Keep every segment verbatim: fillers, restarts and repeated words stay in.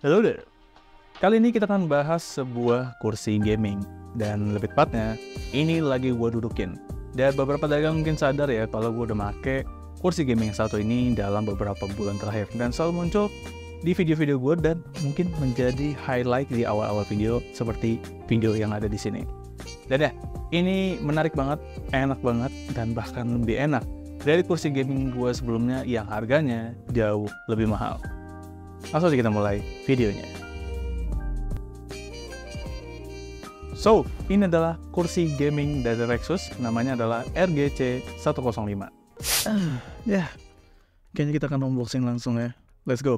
Halo there. Kali ini kita akan bahas sebuah kursi gaming. Dan lebih tepatnya, ini lagi gue dudukin. Dan beberapa dagang mungkin sadar ya kalau gue udah make kursi gaming yang satu ini dalam beberapa bulan terakhir. Dan selalu muncul di video-video gue dan mungkin menjadi highlight di awal-awal video seperti video yang ada di sini. Dan ya, ini menarik banget, enak banget, dan bahkan lebih enak dari kursi gaming gue sebelumnya yang harganya jauh lebih mahal. Langsung aja kita mulai videonya. So, ini adalah kursi gaming dari Rexus, namanya adalah R G C seratus lima. Ah, ya, kayaknya kita akan unboxing langsung ya. Let's go.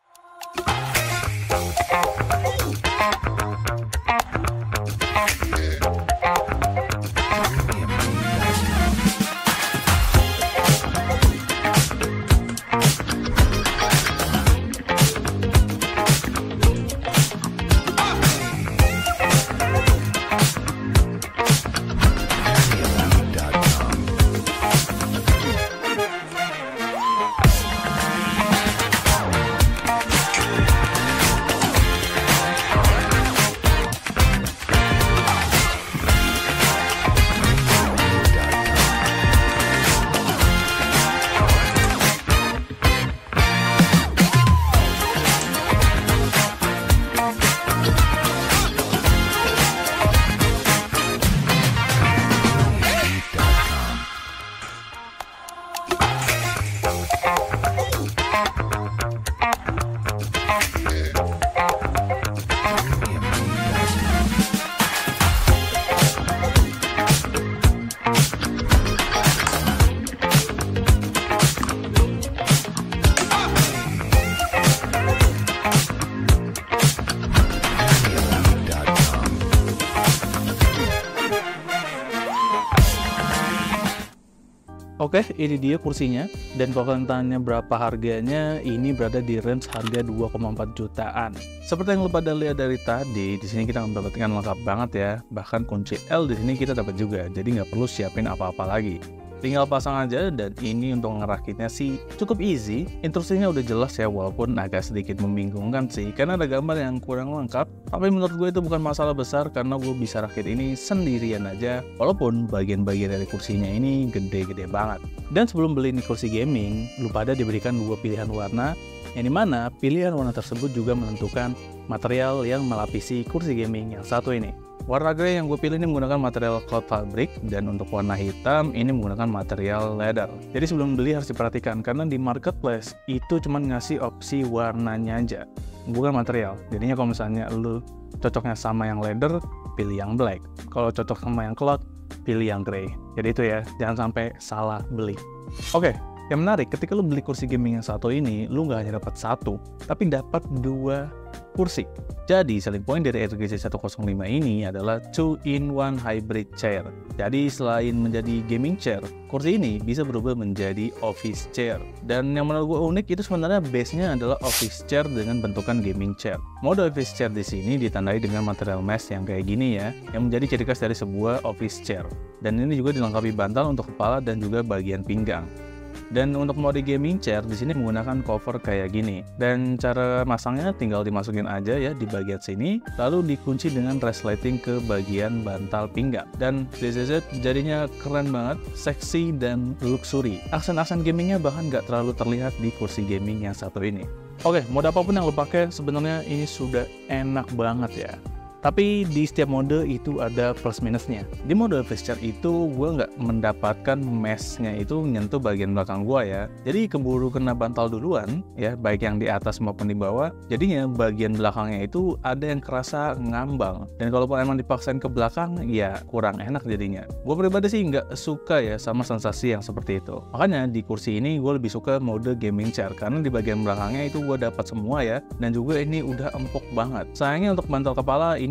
Oke, ini dia kursinya. Dan kalau kalian tanya berapa harganya, ini berada di range harga dua koma empat jutaan. Seperti yang lu pada lihat dari tadi, di sini kita mendapatkan lengkap banget ya. Bahkan kunci L di sini kita dapat juga, jadi nggak perlu siapin apa-apa lagi. Tinggal pasang aja, dan ini untuk ngerakitnya sih cukup easy. Instruksinya udah jelas ya, walaupun agak sedikit membingungkan sih, karena ada gambar yang kurang lengkap. Tapi menurut gue itu bukan masalah besar, karena gue bisa rakit ini sendirian aja. Walaupun bagian-bagian dari kursinya ini gede-gede banget. Dan sebelum beli ini kursi gaming, lu pada diberikan dua pilihan warna, yang dimana pilihan warna tersebut juga menentukan material yang melapisi kursi gaming yang satu ini. Warna grey yang gue pilih ini menggunakan material cloth fabric, dan untuk warna hitam ini menggunakan material leather. Jadi sebelum beli harus diperhatikan, karena di marketplace itu cuma ngasih opsi warnanya aja, bukan material. Jadinya kalau misalnya lu cocoknya sama yang leather, pilih yang black. Kalau cocok sama yang cloth, pilih yang grey. Jadi itu ya, jangan sampai salah beli. Oke, yang menarik ketika lu beli kursi gaming yang satu ini, lu nggak hanya dapat satu, tapi dapat dua kursi. Jadi selling point dari R G C seratus lima ini adalah two in one hybrid chair. Jadi selain menjadi gaming chair, kursi ini bisa berubah menjadi office chair. Dan yang menurut gue unik itu sebenarnya base-nya adalah office chair dengan bentukan gaming chair. Mode office chair di sini ditandai dengan material mesh yang kayak gini ya, yang menjadi ciri khas dari sebuah office chair. Dan ini juga dilengkapi bantal untuk kepala dan juga bagian pinggang. Dan untuk mode gaming chair di sini menggunakan cover kayak gini. Dan cara masangnya tinggal dimasukin aja ya di bagian sini, lalu dikunci dengan resleting ke bagian bantal pinggang. Dan this is it, jadinya keren banget, seksi dan luxury. Aksen-aksen gamingnya bahkan nggak terlalu terlihat di kursi gaming yang satu ini. Oke, mode apapun yang lo pakai sebenarnya ini sudah enak banget ya. Tapi di setiap mode itu ada plus minusnya. Di mode office chair itu gue nggak mendapatkan meshnya itu nyentuh bagian belakang gue ya. Jadi keburu kena bantal duluan ya, baik yang di atas maupun di bawah. Jadinya bagian belakangnya itu ada yang kerasa ngambang. Dan kalau emang dipaksain ke belakang ya kurang enak jadinya. Gue pribadi sih nggak suka ya sama sensasi yang seperti itu. Makanya di kursi ini gue lebih suka mode gaming chair, karena di bagian belakangnya itu gue dapat semua ya. Dan juga ini udah empuk banget. Sayangnya untuk bantal kepala ini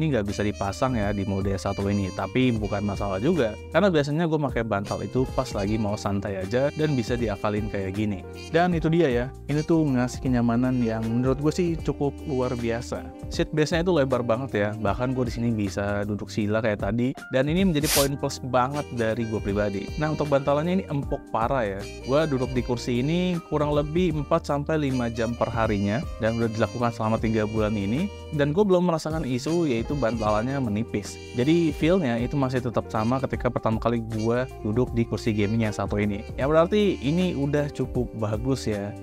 ini nggak bisa dipasang ya di mode satu ini, tapi bukan masalah juga, karena biasanya gue pakai bantal itu pas lagi mau santai aja dan bisa diakalin kayak gini. Dan itu dia ya, ini tuh ngasih kenyamanan yang menurut gue sih cukup luar biasa. Seat base-nya itu lebar banget ya, bahkan gue di sini bisa duduk sila kayak tadi, dan ini menjadi poin plus banget dari gue pribadi. Nah, untuk bantalannya ini empuk parah ya. Gue duduk di kursi ini kurang lebih empat sampai lima jam per harinya, dan udah dilakukan selama tiga bulan ini, dan gue belum merasakan isu yaitu bantalannya menipis. Jadi feel-nya itu masih tetap sama ketika pertama kali gue duduk di kursi gaming yang satu ini. Ya berarti ini udah cukup bagus ya.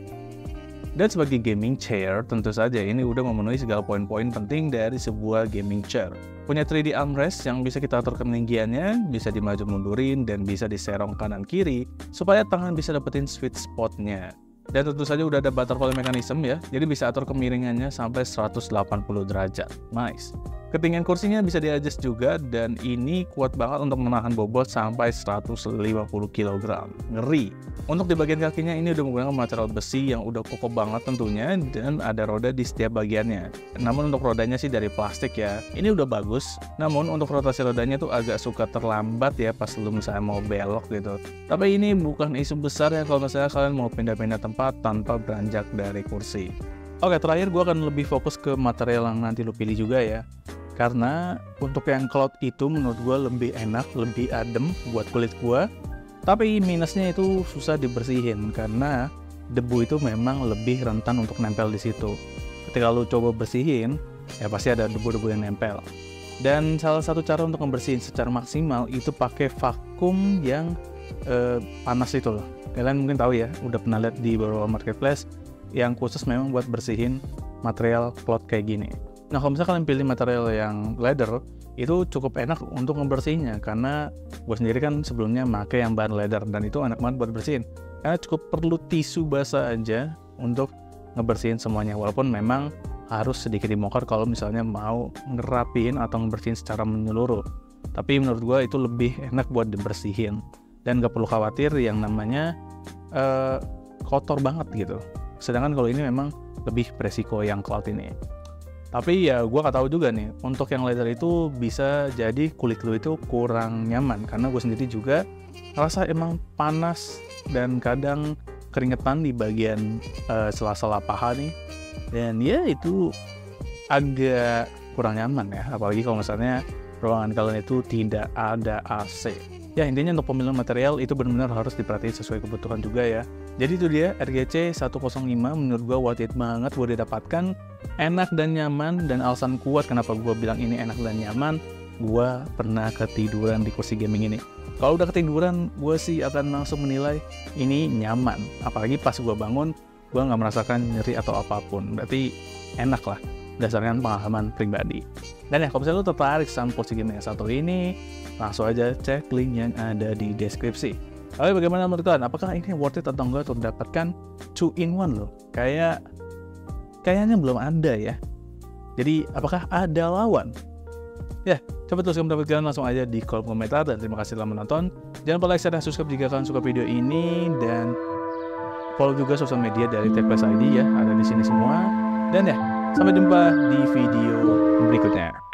Dan sebagai gaming chair, tentu saja ini udah memenuhi segala poin-poin penting dari sebuah gaming chair. Punya tiga D armrest yang bisa kita atur ketinggiannya, bisa dimaju mundurin, dan bisa diserong kanan kiri, supaya tangan bisa dapetin sweet spot-nya. Dan tentu saja udah ada butterfly mechanism ya, jadi bisa atur kemiringannya sampai seratus delapan puluh derajat. Nice. Ketinggian kursinya bisa di-adjust juga, dan ini kuat banget untuk menahan bobot sampai seratus lima puluh kilogram. Ngeri. Untuk di bagian kakinya ini udah menggunakan material besi yang udah kokoh banget tentunya, dan ada roda di setiap bagiannya. Namun untuk rodanya sih dari plastik ya. Ini udah bagus, namun untuk rotasi rodanya tuh agak suka terlambat ya pas lu misalnya mau belok gitu. Tapi ini bukan isu besar ya kalau misalnya kalian mau pindah-pindah tempat tanpa beranjak dari kursi. Oke, terakhir gue akan lebih fokus ke material yang nanti lu pilih juga ya. Karena untuk yang cloud itu menurut gue lebih enak, lebih adem buat kulit gue. Tapi minusnya itu susah dibersihin karena debu itu memang lebih rentan untuk nempel di situ. Ketika lu coba bersihin, ya pasti ada debu-debu yang nempel. Dan salah satu cara untuk membersihin secara maksimal itu pakai vakum yang eh, panas itu loh. Kalian mungkin tahu ya, udah pernah lihat di beberapa marketplace yang khusus memang buat bersihin material cloth kayak gini. Nah, kalau misalnya kalian pilih material yang leather, itu cukup enak untuk ngebersihinnya, karena gue sendiri kan sebelumnya pakai yang bahan leather, dan itu enak banget buat bersihin. Karena cukup perlu tisu basah aja untuk ngebersihin semuanya, walaupun memang harus sedikit dibongkar kalau misalnya mau ngerapiin atau ngebersihin secara menyeluruh. Tapi menurut gue itu lebih enak buat dibersihin, dan gak perlu khawatir yang namanya uh, kotor banget gitu. Sedangkan kalau ini memang lebih beresiko yang cloud ini. Tapi ya gue gak tahu juga nih, untuk yang leather itu bisa jadi kulit lu itu kurang nyaman, karena gue sendiri juga rasa emang panas dan kadang keringetan di bagian uh, sela-sela paha nih, dan ya itu agak kurang nyaman ya, apalagi kalau misalnya ruangan kalian itu tidak ada A C. Ya intinya untuk pemilihan material itu benar-benar harus diperhatiin sesuai kebutuhan juga ya. Jadi itu dia R G C seratus lima, menurut gue worth it banget buat didapatkan, enak dan nyaman. Dan alasan kuat kenapa gue bilang ini enak dan nyaman, gue pernah ketiduran di kursi gaming ini. Kalau udah ketiduran, gue sih akan langsung menilai ini nyaman. Apalagi pas gue bangun, gue nggak merasakan nyeri atau apapun. Berarti enak lah, berdasarkan pengalaman pribadi. Dan ya, kalau misalnya lo tertarik sama kursi gaming yang satu ini, langsung aja cek link yang ada di deskripsi. Oke, bagaimana menurut kalian? Apakah ini worth it atau enggak untuk mendapatkan two in one loh? Kayak kayaknya belum ada ya. Jadi apakah ada lawan? Ya, coba tuliskan pendapat kalian langsung aja di kolom komentar, dan terima kasih telah menonton. Jangan lupa like, share, dan subscribe jika kalian suka video ini, dan follow juga sosial media dari Techplace I D ya, ada di sini semua. Dan ya, sampai jumpa di video berikutnya.